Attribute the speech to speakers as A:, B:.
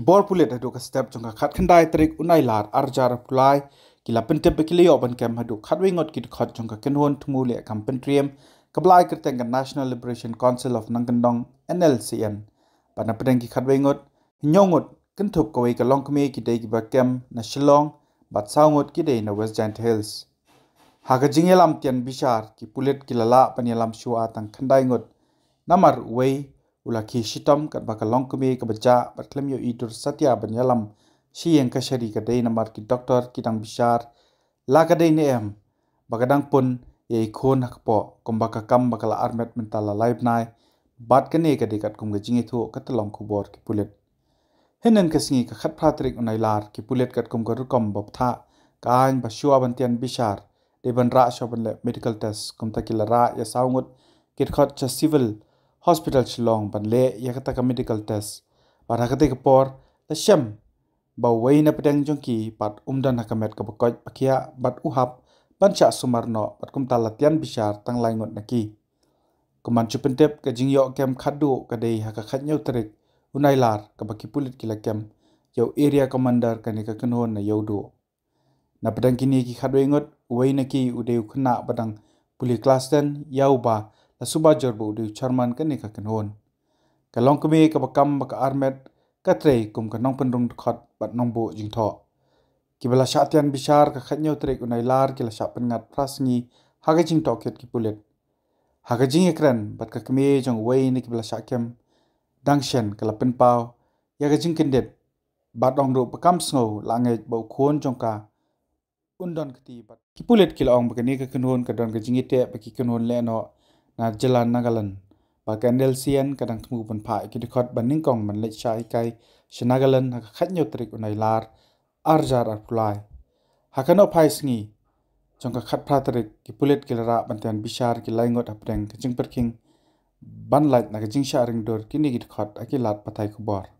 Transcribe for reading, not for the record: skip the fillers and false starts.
A: bor pulit hadu ka step jong ka khat khandai trik unai lar arjar pulai kila pentep bekilio ban kem hadu khatwingot kit khat jong ka kenhon thmule kam pentriam kablai kerteng ka National Liberation Council of Nangandong NLCN pana pedeng ki khatwingot nyongot kenthup kawai ka longkme ki dei ki ba kem na Shillong bat saungot ki dei na West Giant Hills haga jingelam tian bishar ki pulit kilala panyalam shua tang khandai ngot namar wei ulaki shitam kat baka longkme ka baja bat Khlem yo idur satya banyalam shiyeng ka shari ka dei namar ki doctor ki dang bishar la ka dei ne em bagadang pun ye khon hakpo kombaka kam bakala Armet mentala live nai bat ka ne ka de kat kum ga jinge thu ka talong khubor ki pulit henen ka singi ka khat phatrik unai lar ki pulit kat kum ka rukom bob tha kain ba shua ban tian bishar de ban ra shoban le medical test kum ta kilara ya saungut kit khot cha civil hospital Shillong ban le ya ka medical test para ka te ka por la shem ba wei na pedeng jongki pat umdan hakamet ka bakoj pakia bat uhap ban cha sumarno bat kum ta latian bishar tang laingot naki kuman chupentep ka jingyo kem khadu ka dei haka khatnyau tarik unai lar ka baki pulit kila kem yo area commander ka ni ka kanhon na yodo na pedang kini ki khadwengot wei na ki udeu khna badang puli class 10 yauba la suba jorbo udeu charman ka ni ka kanhon ka longkme ka bakam baka Armet ka trei kum ka nong pendung khot bat nongbo jingtho kibala shatian bishar ka khatnyau trek unai lar kila shapen ngat prasngi haga jingtho ket ki pulit haga jing ekran bat ka kme jong wei ni kibala shakem dangshen kala penpau yaga jing kendet bat dong ro bakam sngo langai bau khon jongka undon kti bat ki pulit kila ong bakani ka kanhon ka don ka jingite baki kanhon le no na jalan nagalan ba kandel sian kadang thmu ban pha ki khot baning kong man le chai kai shnagalan ha khatnyo trik unai lar arjar ar pulai hakano phai sngi jongka khat pha trik ki pulit kilara bantian bishar ki laingot apreng ka jing perking ban light na ka jing sha ring dor kini git khot akilat patai khubor